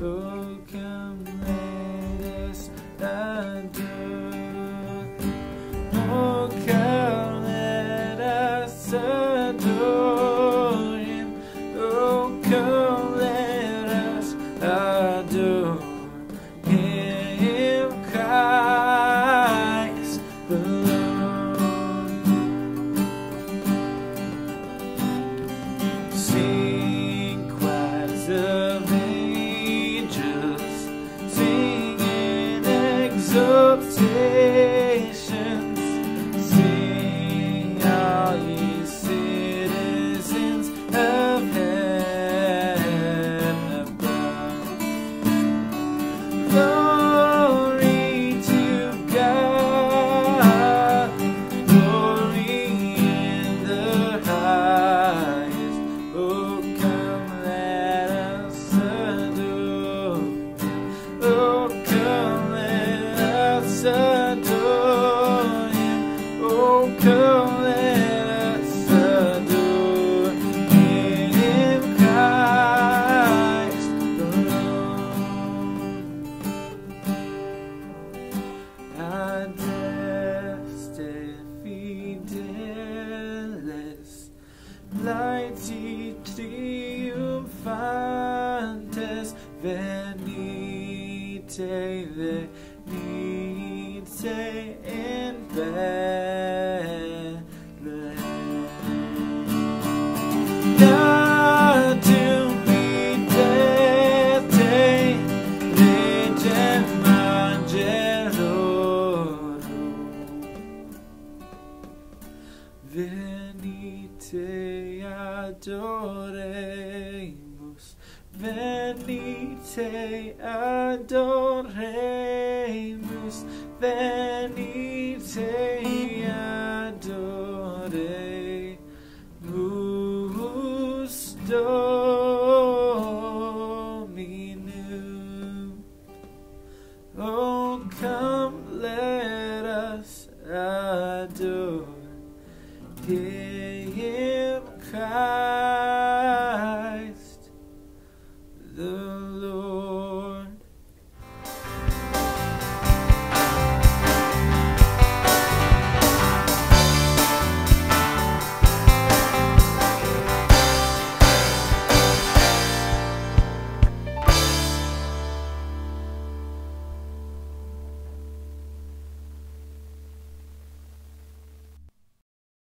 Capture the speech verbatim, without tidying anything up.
Oh, come let us adore. Oh, come let us adore Him. Oh, come let us adore Him, Christ the Lord. Sing choirs of angels, sing in exultations, sing all ye citizens of heaven above. Glory to God, glory in the highest. Oh, come let us adore Him. Oh, come let us adore Him. Oh, come let us adore Him, Christ the Lord. Adeste, Fideles, laeti triumphantes, venite, venite in Bethlehem. Natum videte, regem angelorum. Venite adoremus, venite adoremus, venite adoremus Dominum. Oh, come let us adore